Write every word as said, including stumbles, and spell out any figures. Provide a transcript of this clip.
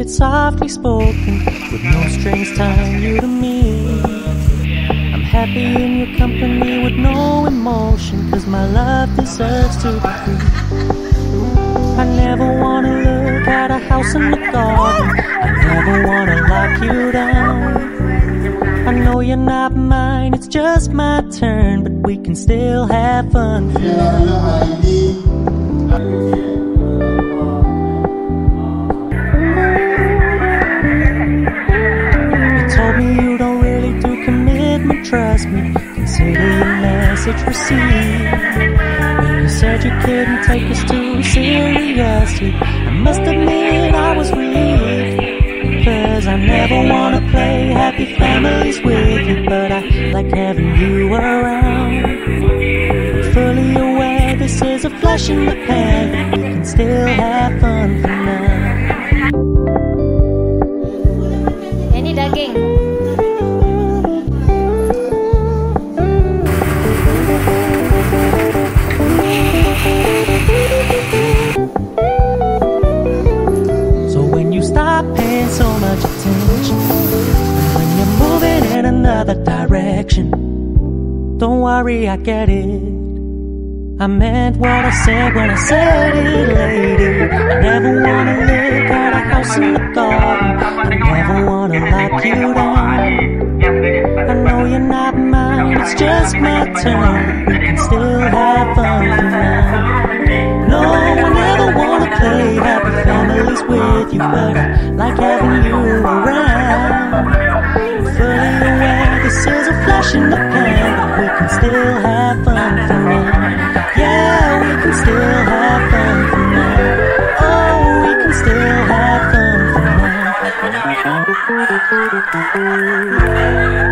softly spoken, with no strings tying you to me. I'm happy in your company with no emotion, cause my love deserves to be free. I never wanna look at a house in the garden, I never wanna lock you down. I know you're not mine, it's just my turn, but we can still have fun for now. You told me you don't really do commitment, trust me, consider your message received. When you said you couldn't take us too seriously, I must admit I was relieved. Cause I never wanna play happy families with you, but I like having you around. Fully aware this is a flash in the pan, but we can still have fun for now. Ini daging. So much attention, and when you're moving in another direction, don't worry, I get it. I meant what I said when I said it, lady. I never wanna look at a house in the garden, I never wanna lock you down. I know you're not mine, it's just my turn, we can still have fun for now. No, I never wanna play happy families with you, but I like having you around. Fully aware this is a flash in the pan, but we can still have fun for now. Yeah, we can still have fun for now. Oh, we can still have fun for now.